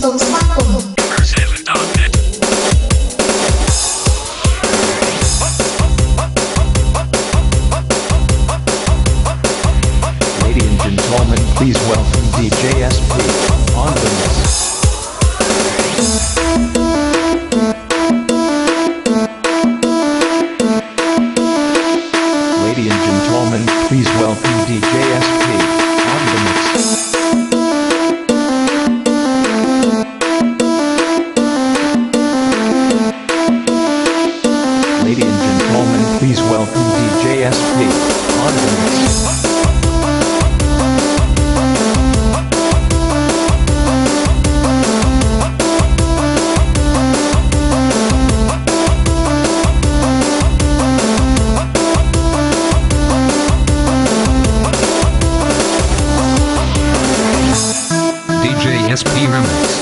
xuống smartphone. Ladies and gentlemen, please welcome DJ SP on the mix. Ladies and gentlemen, please welcome DJ SP on the mix. Ladies and gentlemen, please welcome DJ SP on the mix. DJ SP Remix.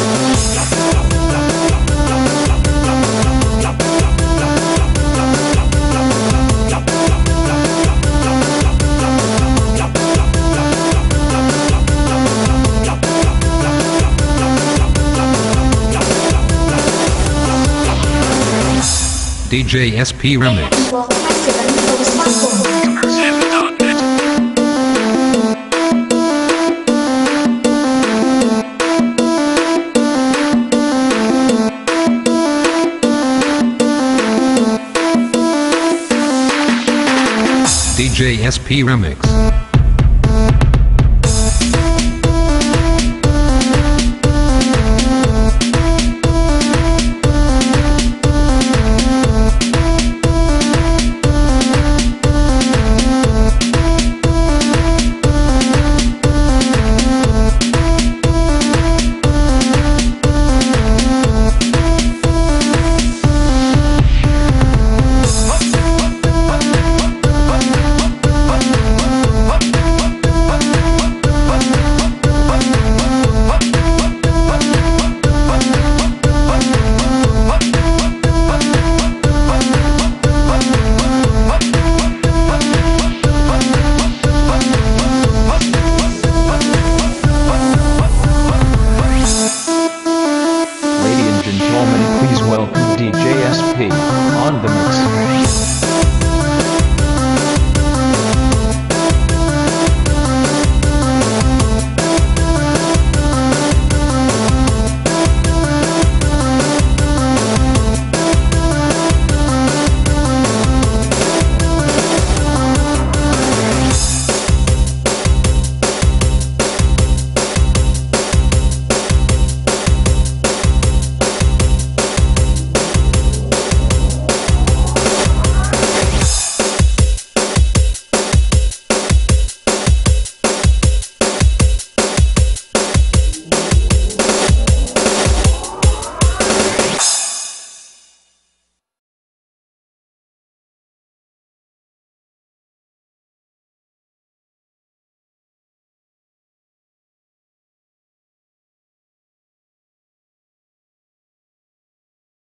DJ SP Remix. DJ SP Remix.